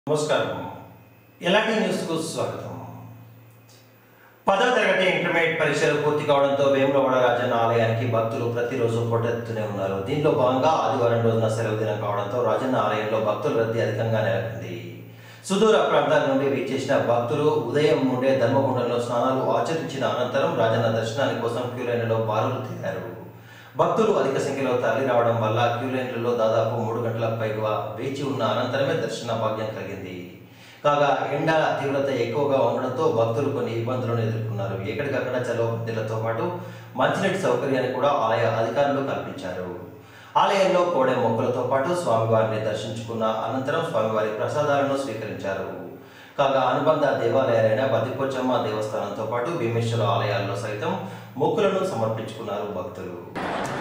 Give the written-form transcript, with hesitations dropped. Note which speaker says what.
Speaker 1: నమస్కారం. ఎలాంటి న్యూస్కు స్వాగతం. 10వ తరగతి ఇంటర్మీడియట్ పరీక్షలు పూర్తి కావడంతో వేములవాడ రాజన్న ఆలయానికి భక్తులు ప్రతిరోజు పోటెత్తుతూనే ఉన్నారు. దీనిలో భాగంగా ఆదివారం రోజున సెలవు దినం కావడంతో రాజన్న ఆలయంలో భక్తుల రద్దీ అధికంగా నెలకొంది. సుదూర ప్రాంతాల నుండి వీచేసిన భక్తులు ఉదయం నుండే ధర్మగుండంలో స్నానాలు ఆచరించిన అనంతరం రాజన్న దర్శనాని కోసం క్యూలైన్లలో బారులు తీరారు. భక్తులు అధిక సంఖ్యలో తరలి రావడం వల్ల క్యూలైన్లలో దాదాపు 3 గంటల పైగా వేచి ఉన్న అనంతరమే దర్శన భాగ్యం కలిగింది. కాగా ఎండ తీవ్రత ఎక్కువగా ఉండడంతో భక్తులు కొన్ని ఇబ్బందులను ఎదుర్కొన్నారు. ఎక్కడికక్కడ చలువ పత్తిలతో పాటు మంచినీటి సౌకర్యాన్ని కూడా ఆలయ అధికారులు కల్పించారు. ఆలయంలో కోడె మొక్కలతో పాటు స్వామివారిని దర్శించుకున్న అనంతరం స్వామివారి ప్రసాదాలను స్వీకరించారు. కాగా అనుబంధ దేవాలయాలైన బద్దిపోచమ్మ దేవస్థానంతో పాటు భీమేశ్వర ఆలయాల్లో సైతం మొక్కులను సమర్పించుకున్నారు భక్తులు.